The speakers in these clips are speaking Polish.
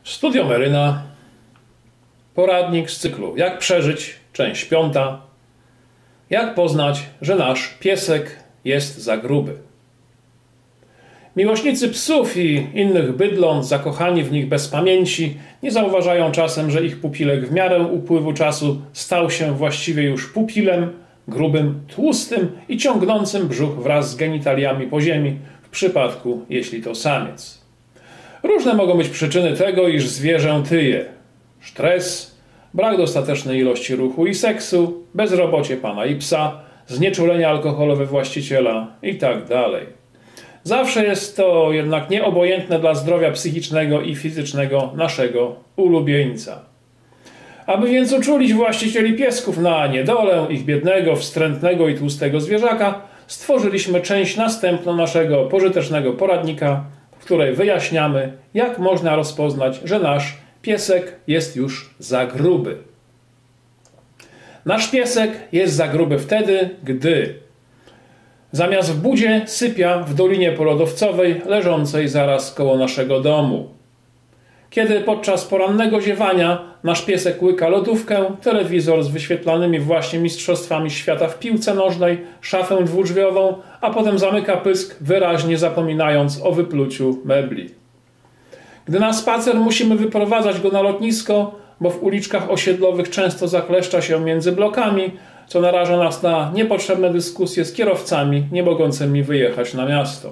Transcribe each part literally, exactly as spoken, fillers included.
Studio Meryna, poradnik z cyklu Jak przeżyć, część piąta. Jak poznać, że nasz piesek jest za gruby. Miłośnicy psów i innych bydląt, zakochani w nich bez pamięci, nie zauważają czasem, że ich pupilek w miarę upływu czasu stał się właściwie już pupilem, grubym, tłustym i ciągnącym brzuch wraz z genitaliami po ziemi, w przypadku, jeśli to samiec. Różne mogą być przyczyny tego, iż zwierzę tyje. Stres, brak dostatecznej ilości ruchu i seksu, bezrobocie pana i psa, znieczulenie alkoholowe właściciela itd. Zawsze jest to jednak nieobojętne dla zdrowia psychicznego i fizycznego naszego ulubieńca. Aby więc uczulić właścicieli piesków na niedolę ich biednego, wstrętnego i tłustego zwierzaka, stworzyliśmy część następną naszego pożytecznego poradnika, w której wyjaśniamy, jak można rozpoznać, że nasz piesek jest już za gruby. Nasz piesek jest za gruby wtedy, gdy zamiast w budzie sypia w dolinie polodowcowej leżącej zaraz koło naszego domu. Kiedy podczas porannego ziewania nasz piesek łyka lodówkę, telewizor z wyświetlanymi właśnie mistrzostwami świata w piłce nożnej, szafę dwudrzwiową, a potem zamyka pysk, wyraźnie zapominając o wypluciu mebli. Gdy na spacer musimy wyprowadzać go na lotnisko, bo w uliczkach osiedlowych często zakleszcza się między blokami, co naraża nas na niepotrzebne dyskusje z kierowcami nie mogącymi wyjechać na miasto.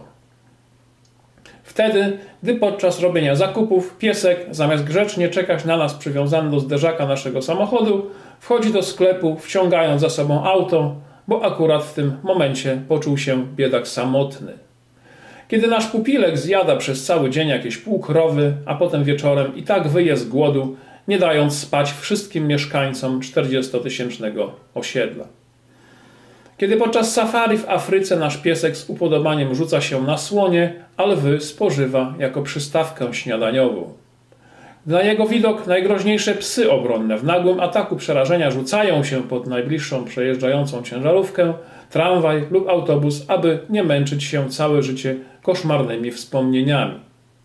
Wtedy, gdy podczas robienia zakupów piesek, zamiast grzecznie czekać na nas przywiązany do zderzaka naszego samochodu, wchodzi do sklepu, wciągając za sobą auto, bo akurat w tym momencie poczuł się biedak samotny. Kiedy nasz pupilek zjada przez cały dzień jakieś pół krowy, a potem wieczorem i tak wyje z głodu, nie dając spać wszystkim mieszkańcom czterdziestotysięcznego osiedla. Kiedy podczas safari w Afryce nasz piesek z upodobaniem rzuca się na słonie, a lwy spożywa jako przystawkę śniadaniową. Gdy na jego widok najgroźniejsze psy obronne w nagłym ataku przerażenia rzucają się pod najbliższą przejeżdżającą ciężarówkę, tramwaj lub autobus, aby nie męczyć się całe życie koszmarnymi wspomnieniami.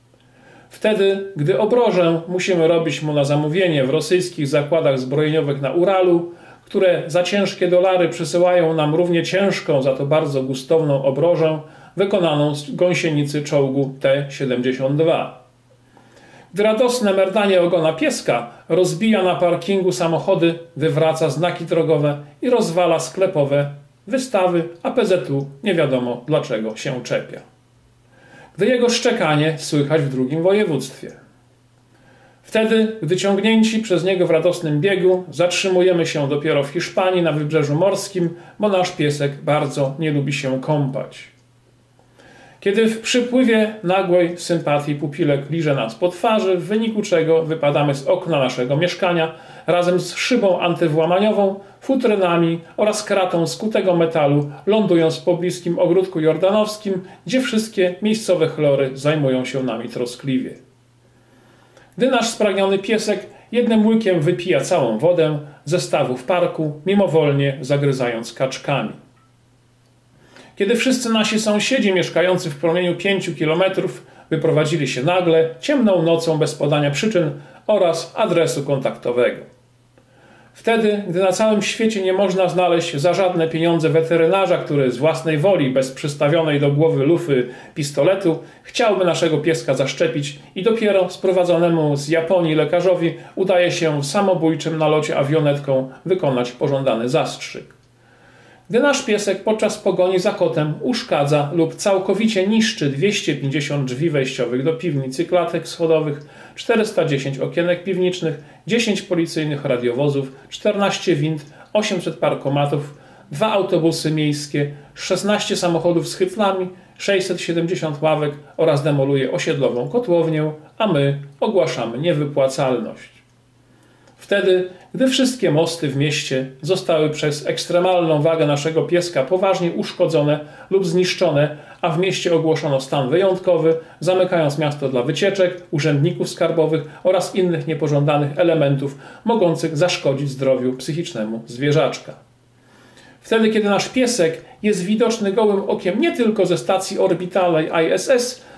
Wtedy, gdy obrożę musimy robić mu na zamówienie w rosyjskich zakładach zbrojeniowych na Uralu, które za ciężkie dolary przysyłają nam równie ciężką, za to bardzo gustowną obrożę wykonaną z gąsienicy czołgu T siedemdziesiąt dwa. Gdy radosne merdanie ogona pieska rozbija na parkingu samochody, wywraca znaki drogowe i rozwala sklepowe wystawy, a P Z U nie wiadomo dlaczego się czepia. Gdy jego szczekanie słychać w drugim województwie. Wtedy, gdy ciągnięci przez niego w radosnym biegu, zatrzymujemy się dopiero w Hiszpanii na wybrzeżu morskim, bo nasz piesek bardzo nie lubi się kąpać. Kiedy w przypływie nagłej sympatii pupilek liże nas po twarzy, w wyniku czego wypadamy z okna naszego mieszkania razem z szybą antywłamaniową, futrynami oraz kratą z kutego metalu, lądując w pobliskim ogródku jordanowskim, gdzie wszystkie miejscowe chlory zajmują się nami troskliwie. Gdy nasz spragniony piesek jednym łykiem wypija całą wodę ze stawu w parku, mimowolnie zagryzając kaczkami. Kiedy wszyscy nasi sąsiedzi mieszkający w promieniu pięciu kilometrów wyprowadzili się nagle, ciemną nocą bez podania przyczyn oraz adresu kontaktowego. Wtedy, gdy na całym świecie nie można znaleźć za żadne pieniądze weterynarza, który z własnej woli, bez przystawionej do głowy lufy pistoletu, chciałby naszego pieska zaszczepić i dopiero sprowadzonemu z Japonii lekarzowi udaje się w samobójczym nalocie awionetką wykonać pożądany zastrzyk. Gdy nasz piesek podczas pogoni za kotem uszkadza lub całkowicie niszczy dwieście pięćdziesiąt drzwi wejściowych do piwnicy, klatek schodowych, czterysta dziesięć okienek piwniczych, dziesięć policyjnych radiowozów, czternaście wind, osiemset parkomatów, dwa autobusy miejskie, szesnaście samochodów z hyflami, sześćset siedemdziesiąt ławek oraz demoluje osiedlową kotłownię, a my ogłaszamy niewypłacalność. Wtedy, gdy wszystkie mosty w mieście zostały przez ekstremalną wagę naszego pieska poważnie uszkodzone lub zniszczone, a w mieście ogłoszono stan wyjątkowy, zamykając miasto dla wycieczek, urzędników skarbowych oraz innych niepożądanych elementów mogących zaszkodzić zdrowiu psychicznemu zwierzaczka. Wtedy, kiedy nasz piesek jest widoczny gołym okiem nie tylko ze stacji orbitalnej I S S,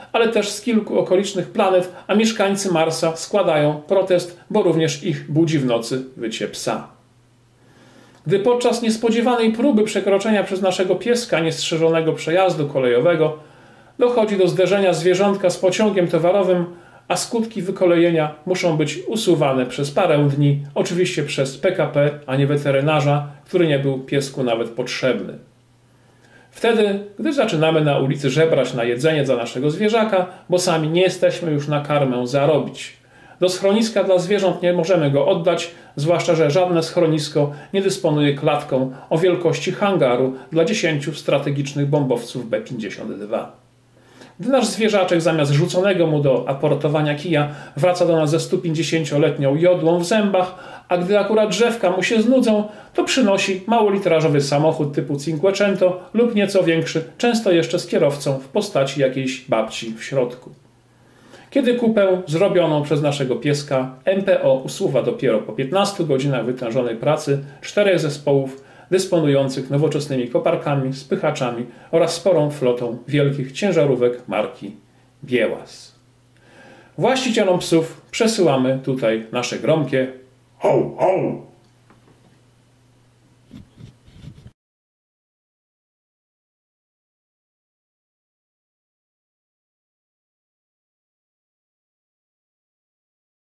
ale też z kilku okolicznych planet, a mieszkańcy Marsa składają protest, bo również ich budzi w nocy wycie psa. Gdy podczas niespodziewanej próby przekroczenia przez naszego pieska niestrzeżonego przejazdu kolejowego dochodzi do zderzenia zwierzątka z pociągiem towarowym, a skutki wykolejenia muszą być usuwane przez parę dni, oczywiście przez P K P, a nie weterynarza, który nie był piesku nawet potrzebny. Wtedy, gdy zaczynamy na ulicy żebrać na jedzenie dla naszego zwierzaka, bo sami nie jesteśmy już na karmę zarobić. Do schroniska dla zwierząt nie możemy go oddać, zwłaszcza że żadne schronisko nie dysponuje klatką o wielkości hangaru dla dziesięciu strategicznych bombowców B pięćdziesiąt dwa. Gdy nasz zwierzaczek zamiast rzuconego mu do aportowania kija wraca do nas ze stupięćdziesięcioletnią jodłą w zębach, a gdy akurat drzewka mu się znudzą, to przynosi małolitrażowy samochód typu Cinquecento lub nieco większy, często jeszcze z kierowcą w postaci jakiejś babci w środku. Kiedy kupę zrobioną przez naszego pieska M P O usuwa dopiero po piętnastu godzinach wytężonej pracy czterech zespołów dysponujących nowoczesnymi koparkami, spychaczami oraz sporą flotą wielkich ciężarówek marki Biełas. Właścicielom psów przesyłamy tutaj nasze gromkie ho, ho!